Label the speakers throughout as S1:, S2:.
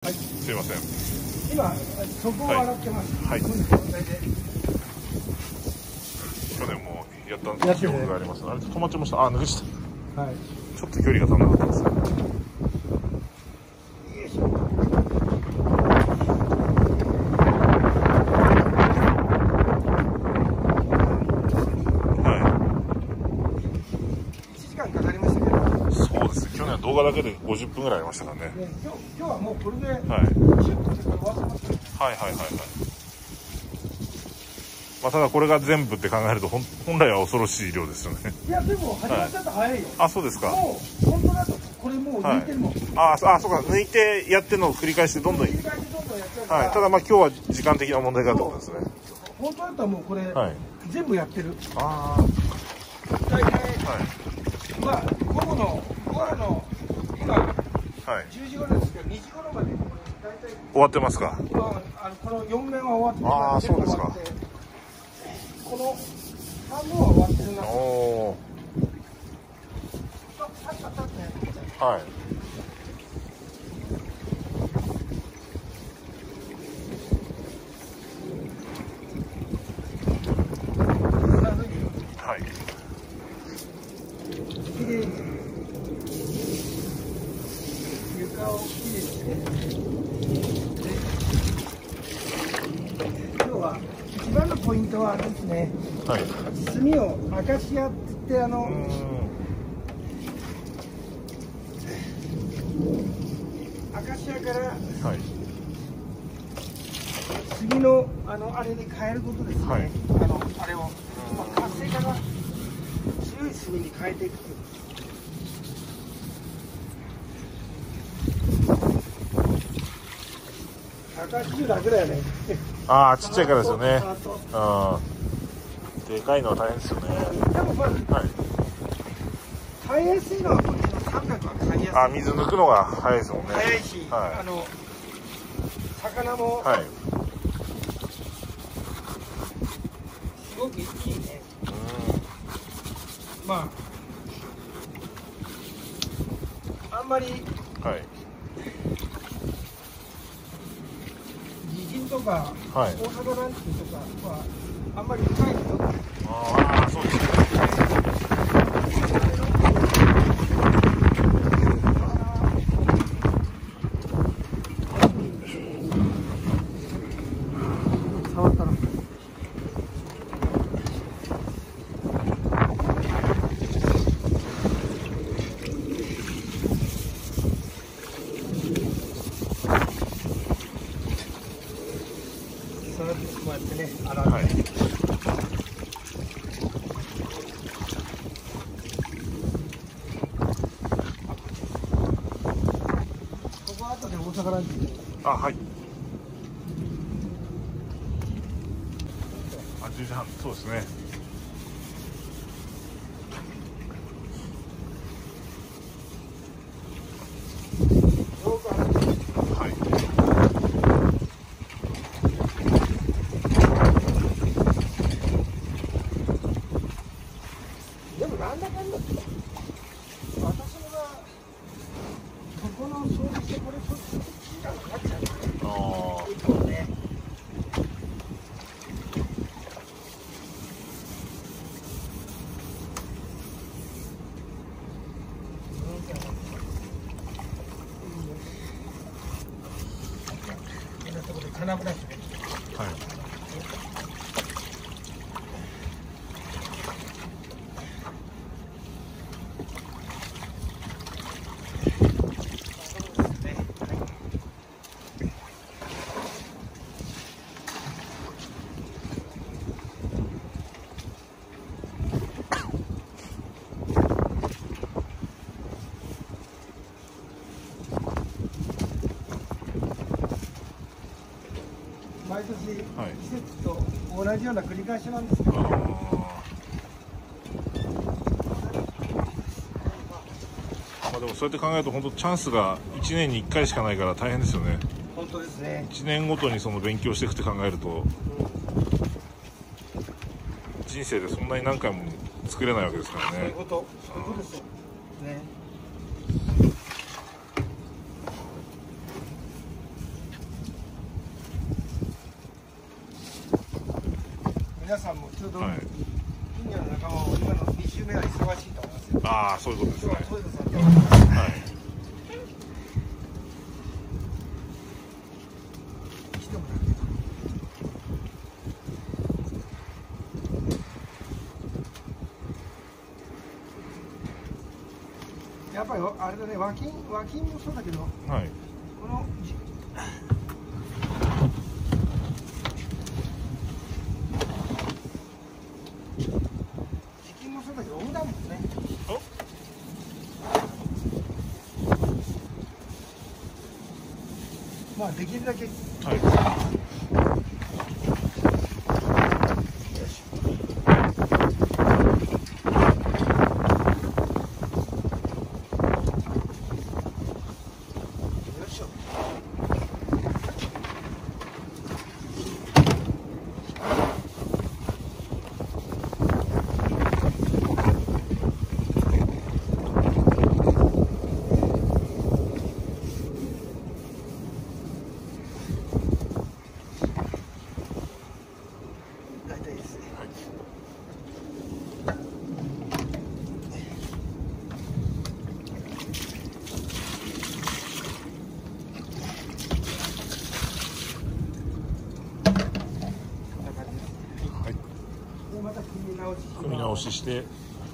S1: はい、すいません。
S2: 今そこを洗ってます。
S1: はい。
S2: この状態で。
S1: 去年もやった記憶があります。あれ止まっちゃいました。あ、抜けちゃった。
S2: はい。
S1: ちょっと距離が足らなかったですね。
S2: よいしょ。
S1: そうですね。去年は動画だけで50分ぐらいありましたからね。
S2: 今日はもうこれで、はい、
S1: シュッとして終わってますね。はいはいはいはい。まあただこれが全部って考えると本来は恐ろしい量ですよね。
S2: いやでも始まっちゃったら早いよ。
S1: あ、そうですか。
S2: もう本当だとこれもう抜いてるもん。
S1: あ、そうか。抜いてやってるのを繰り返してどんどん。繰り返してどんどんやっちゃうから。はい。ただまあ今日は時間的な問題だと思うんですね。
S2: 本当だったらもうこれ、全部やってる。
S1: ああ。
S2: 大体、まあ午後の今、10時頃ですけど2時頃まで大体
S1: 終わってますか。
S2: この4面は終わってる。
S1: ああ、そうですか。
S2: この半分は終わってるな。おお。
S1: はい。はい。
S2: きれいに床をきれいにして。今日は一番のポイントはあれですね。はい。炭をアカシアって言ってアカシアから、はい、杉のあれに変えることですね。はい、あれを、活性化が強い炭に変えていく。180楽だよね。
S1: ああ、ちっちゃいからですよね。でかいのは大変ですよね。
S2: でもまず、はい、買いやすいのはこっちの300は買いやすい。
S1: あ、水抜くのが早いですもんね。
S2: 早いし、はい、魚も、はい、すごくいいね。まああんまり、はい、地震とか、はい、大阪ランチとかはあんまり深いのよ。
S1: ああ、そうですね。
S2: 触ったの。こうやってね、洗う。はい、ここは後で大阪ランチ。
S1: あ、はい。あ、10時半、そうですね。
S2: でもなんだかんだって私がここの掃除してこれ1時間かかっちゃうよね。1本ね。こんなところで金ブラシで。はい。毎年、季節と同じような繰り返しなんですけど、ま
S1: あでもそうやって考えると本当チャンスが1年に1回しかないから大変ですよね。
S2: 本当ですね。
S1: 1年ごとにその勉強していくって考えると、人生でそんなに何回も作れないわけですからね。
S2: そういうことですよね。 皆さんもちょうど、
S1: はい、
S2: 近所の仲間も今の2週目は忙しいと思いますよ。
S1: ああ、そういうことですね。
S2: トヨタさんと
S1: はい。
S2: 来てもらってやっぱりあれだね、和金もそうだけど、
S1: はい。
S2: この時金もそうだけど、重だもんね。まあできるだけ。
S1: はい。組み直しして。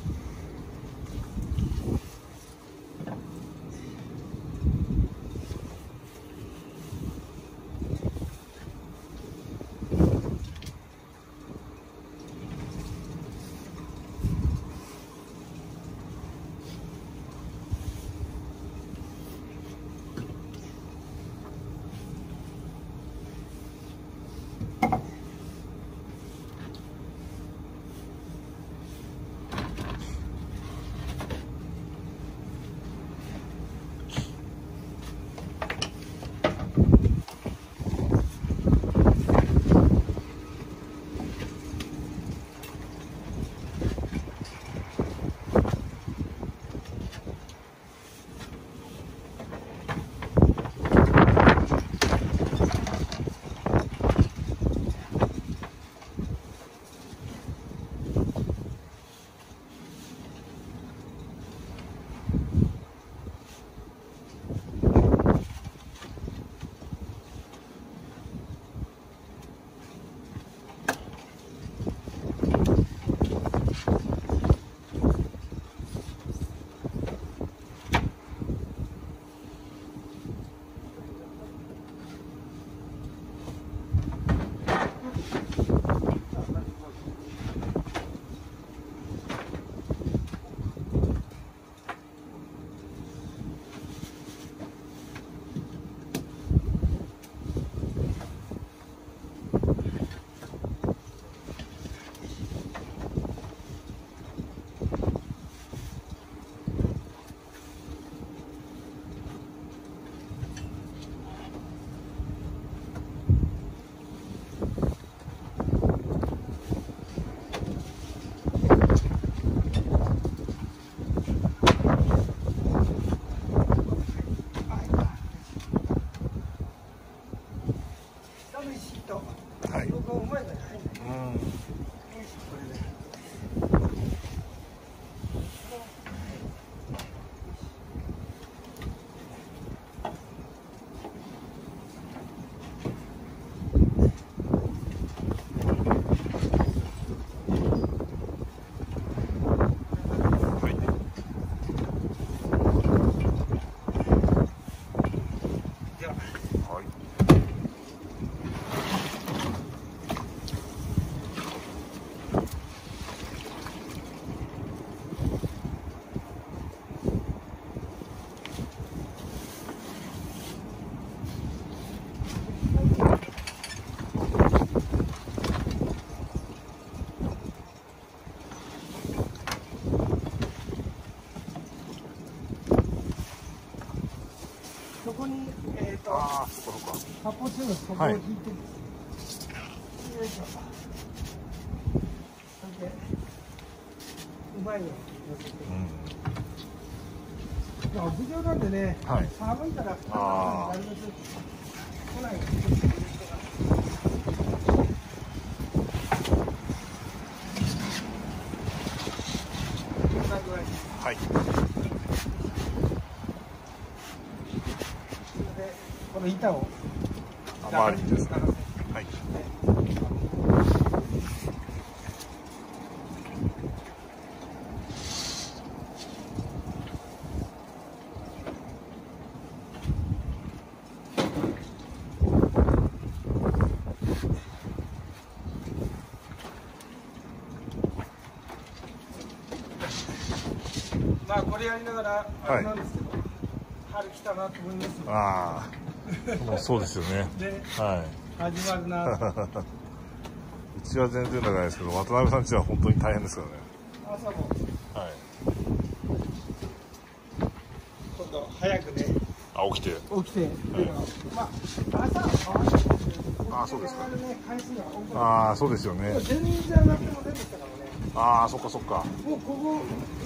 S1: はい。
S2: そこに
S1: ああ、そこそこ。
S2: 発泡スチロールそこを引いて、よいしょ。それでうまいよ寄せて。屋上なんでね、
S1: はい、
S2: 寒いからなるべく来ないよ。 の板を
S1: 周りにですね。はい。
S2: まあこれやりながらあれなんですけど、春来たなと思いますよ。
S1: ああ、もうそうですよね。
S2: で、
S1: はい。
S2: 始まるな。
S1: うちは全然じゃないですけど、渡辺さんちは本当に大変ですからね。
S2: 朝も
S1: はい。
S2: 今度早くね
S1: あ、起きて。
S2: 起きて、まあ朝は変わらないですけど、
S1: あ、そうですか。
S2: 回数が多くなる。
S1: ああ、そうですよね。
S2: 全然上がってませんでしたからね。
S1: ああ、そっかそっか。
S2: もうここ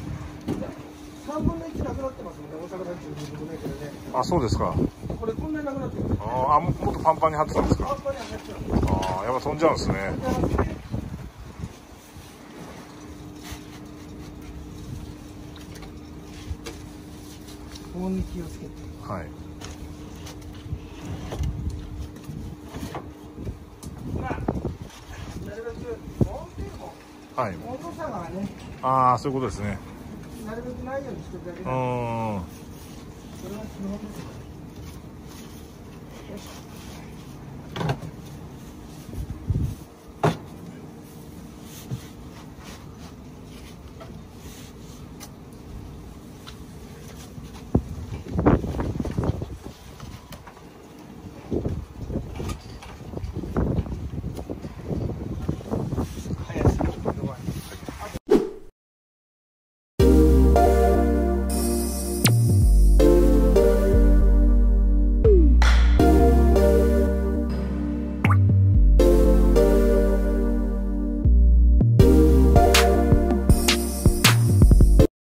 S2: 3分の1なくなってますもんね、大阪団地の2分の1でね。
S1: あ、そうですか。
S2: これこんなになくなってる。
S1: ああ、もっとパンパンに張ってたんですか。
S2: パンパンにはなっちゃう。
S1: ああ、やっぱ飛んじゃうんですね。
S2: 保温に気をつけて。
S1: はい。
S2: まあ、なるべく温度も
S1: はい。
S2: 温度差がね、
S1: ああ、そういうことですね。
S2: なるべくないようにしてるだけ
S1: う
S2: なんで、
S1: ーん。
S2: それは基本ですよ。よし。